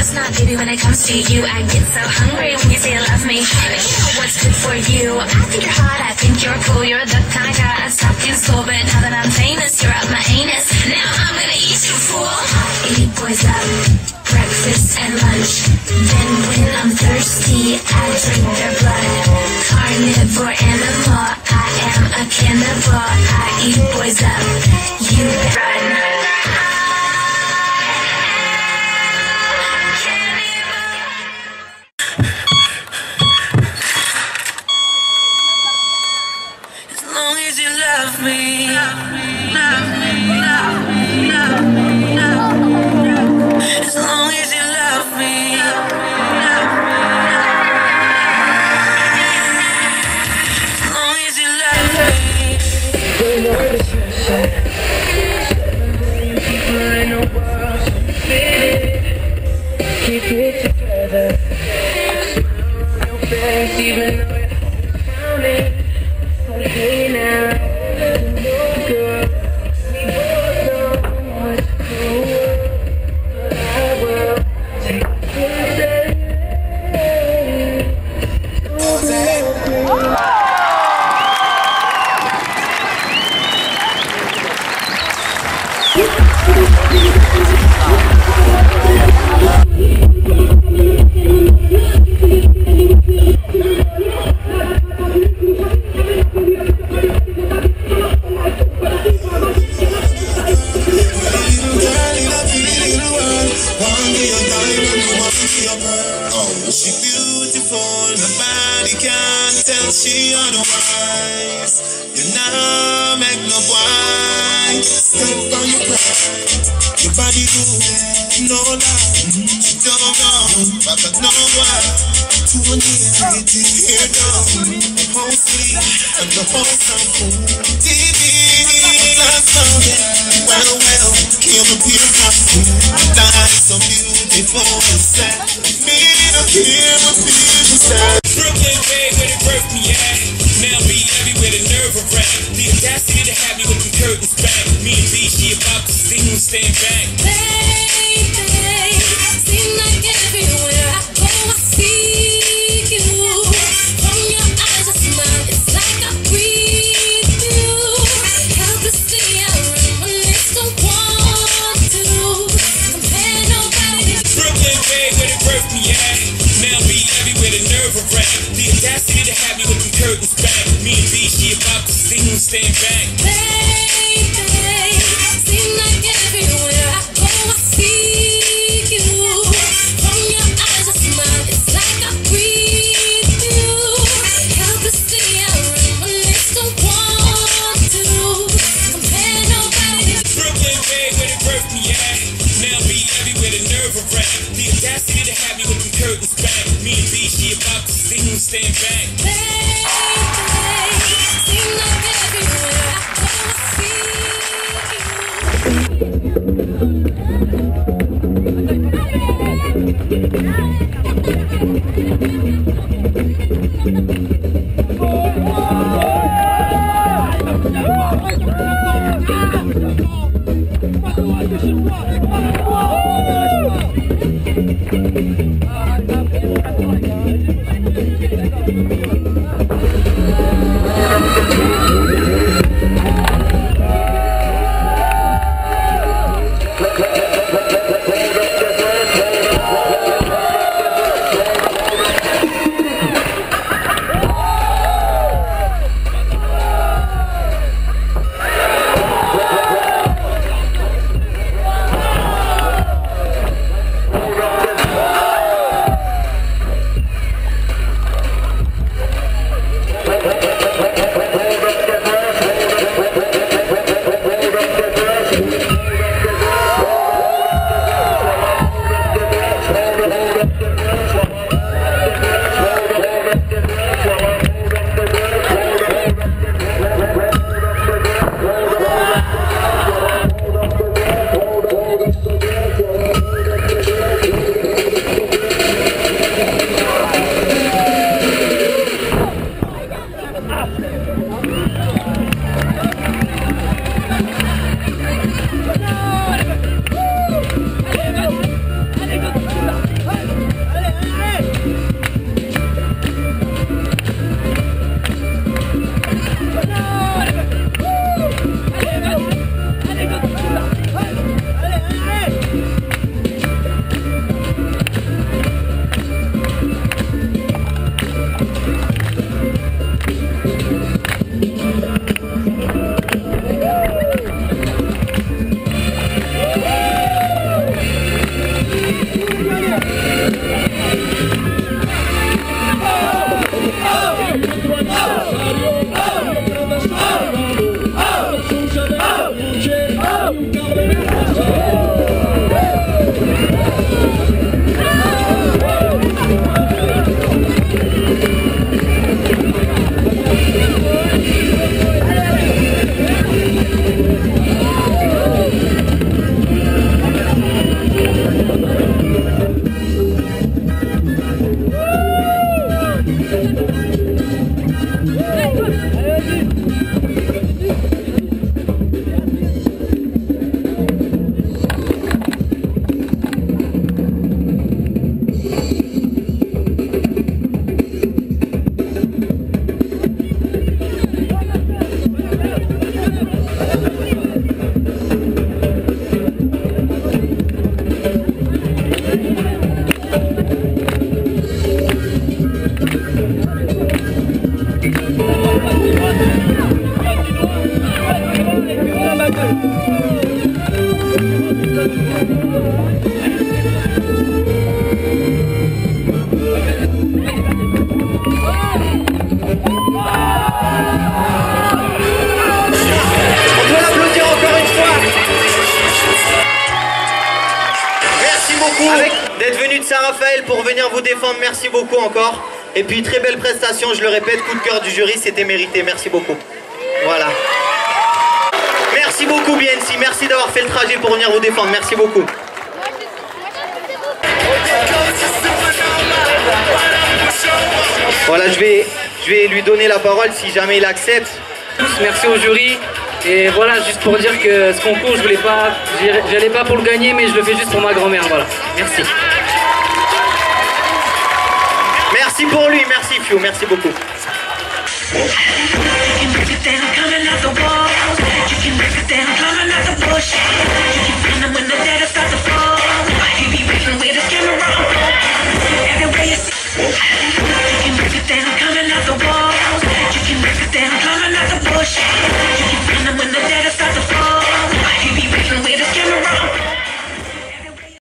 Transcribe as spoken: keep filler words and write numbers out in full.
just not baby when it comes to you. I get so hungry when you say you love me. But you know what's good for you. I think you're hot, I think you're cool. You're the kind of guy I stopped in school, but now that I'm famous, you're up my anus. Now I'm gonna eat you, fool. I eat boys up, breakfast and lunch. Then when I'm thirsty, I drink their blood. Carnivore animal, I am a cannibal. I eat boys up, you run. Love me, love me, love me, love me, love me, love me. As long as you love me, love me, love me. As long as you love me. People in the world, keep it together. Your best, even though you're drowning. Hey now. She otherwise, you now make no wine. Step on your pride, your body good, no lie. She don't know, but I know why. Two years, it is here done. Mostly, and the whole sample. T V, last night, well, well, kill the peer costume. Life so beautiful and sad. Me to hear what people say. Brooklyn Bay, where they birthed me at. Now be everywhere, the nerve of rap. The audacity to have me with the curtains back. Me and B, she about to sing, stand back. Baby, seem like everywhere I go, I see you. From your eyes, a smile, it's like I breathe you. Helplessly, I reminisce, don't want to compare nobody. Brooklyn Bay, where they birthed me at. Now be everywhere, the nerve of rap. The audacity to have me with the curtains back. Me and B, she about to sing, stand back. Baby, seem like everywhere I go, I see you. From your eyes, a smile, it's like I breathe you. Helplessly, I reminisce, don't want to compare nobody. Brooklyn Bay, where they birthed me at. Now be everywhere, the nerve of rap. The audacity to have me with the curtains back. Me and B, she about to sing, stand back. Baby, seem like everywhere I go, I see D'être venu de Saint-Raphaël pour venir vous défendre, merci beaucoup encore. Et puis très belle prestation, je le répète, coup de cœur du jury, c'était mérité, merci beaucoup. Voilà. Merci beaucoup B N C, merci d'avoir fait le trajet pour venir vous défendre, merci beaucoup. Voilà, je vais, je vais lui donner la parole si jamais il accepte. Merci au jury. Et voilà, juste pour dire que ce concours, je voulais pas, j'allais pas pour le gagner, mais je le fais juste pour ma grand-mère, voilà. Merci. Merci pour lui, merci Fio, merci beaucoup. You can break it down, coming out the walls. You can break it down, coming out the bush.